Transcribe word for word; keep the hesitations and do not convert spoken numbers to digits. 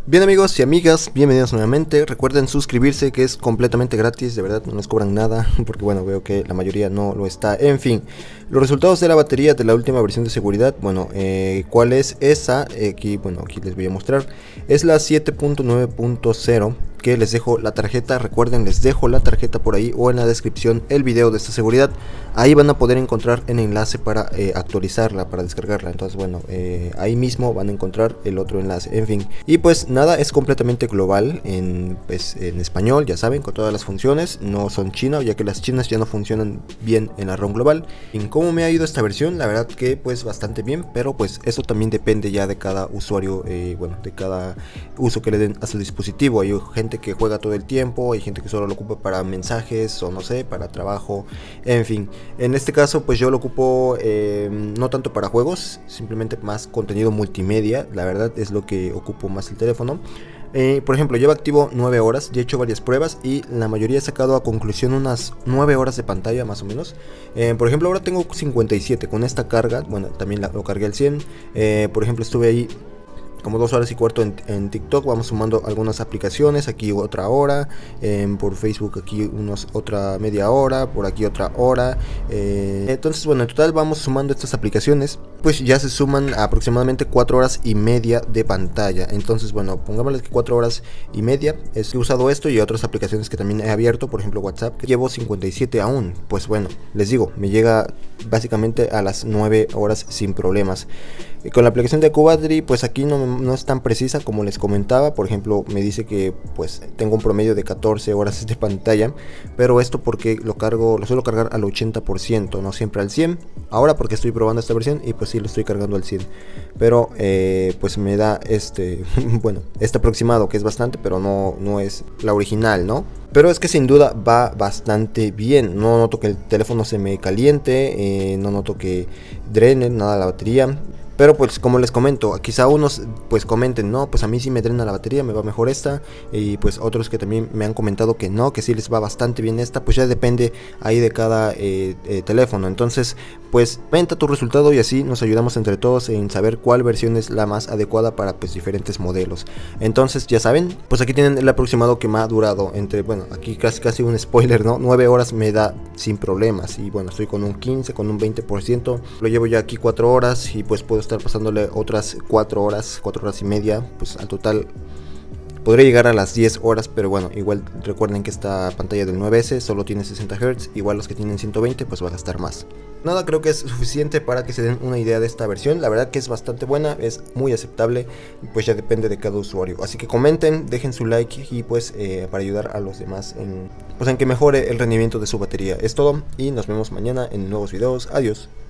Bien amigos y amigas, bienvenidos nuevamente. Recuerden suscribirse, que es completamente gratis, de verdad no nos cobran nada, porque bueno, veo que la mayoría no lo está. En fin, los resultados de la batería de la última versión de seguridad, bueno, eh, ¿cuál es esa? Aquí, bueno, aquí les voy a mostrar. Es la siete punto nueve punto cero, que les dejo la tarjeta. Recuerden, les dejo la tarjeta por ahí o en la descripción el video de esta seguridad. Ahí van a poder encontrar el enlace para eh, actualizarla, para descargarla. Entonces bueno, eh, ahí mismo van a encontrar el otro enlace. En fin, y pues nada, es completamente global en, pues, en español, ya saben, con todas las funciones. No son China, ya que las chinas ya no funcionan bien en la ROM global. En cómo me ha ido esta versión, la verdad que pues bastante bien, pero pues eso también depende ya de cada usuario, eh, bueno, de cada uso que le den a su dispositivo. Hay gente que juega todo el tiempo, hay gente que solo lo ocupa para mensajes o no sé, para trabajo, en fin. En este caso pues yo lo ocupo eh, no tanto para juegos, simplemente más contenido multimedia, la verdad es lo que ocupo más el teléfono. Eh, por ejemplo, llevo activo nueve horas, ya he hecho varias pruebas y la mayoría he sacado a conclusión unas nueve horas de pantalla más o menos. Eh, por ejemplo, ahora tengo cincuenta y siete con esta carga, bueno, también la, lo cargué al cien. Eh, por ejemplo, estuve ahí como dos horas y cuarto en, en TikTok. Vamos sumando algunas aplicaciones, aquí otra hora, eh, por Facebook aquí unos, otra media hora, por aquí otra hora. Eh, entonces bueno, en total vamos sumando estas aplicaciones, pues ya se suman aproximadamente cuatro horas y media de pantalla. Entonces bueno, pongámosle que cuatro horas y media. Es, he usado esto y otras aplicaciones que también he abierto, por ejemplo WhatsApp, que llevo cincuenta y siete aún. Pues bueno, les digo, me llega básicamente a las nueve horas sin problemas. Y con la aplicación de Cubadri, pues aquí no, no es tan precisa como les comentaba. Por ejemplo, me dice que pues tengo un promedio de catorce horas de pantalla, pero esto porque lo cargo, lo suelo cargar al ochenta por ciento, no siempre al cien. Ahora porque estoy probando esta versión y pues sí lo estoy cargando al cien, pero eh, pues me da este, bueno, este aproximado, que es bastante, pero no, no es la original, ¿no? Pero es que sin duda va bastante bien. No noto que el teléfono se me caliente, eh, no noto que drene nada la batería. Pero pues como les comento, quizá unos pues comenten, no, pues a mí sí me drena la batería, me va mejor esta. Y pues otros que también me han comentado que no, que sí les va bastante bien esta. Pues ya depende ahí de cada eh, eh, teléfono. Entonces pues comenta tu resultado y así nos ayudamos entre todos en saber cuál versión es la más adecuada para pues diferentes modelos. Entonces ya saben, pues aquí tienen el aproximado que me ha durado entre, bueno, aquí casi casi un spoiler, ¿no? nueve horas me da sin problemas. Y bueno, estoy con un quince, con un veinte por ciento. Lo llevo ya aquí cuatro horas y pues puedo estar pasándole otras cuatro horas, cuatro horas y media, pues al total podría llegar a las diez horas, pero bueno, igual recuerden que esta pantalla del nueve ese solo tiene sesenta hertz, igual los que tienen ciento veinte pues va a gastar más. Nada, creo que es suficiente para que se den una idea de esta versión. La verdad que es bastante buena, es muy aceptable, pues ya depende de cada usuario. Así que comenten, dejen su like y pues eh, para ayudar a los demás en, pues en que mejore el rendimiento de su batería. Es todo y nos vemos mañana en nuevos videos. Adiós.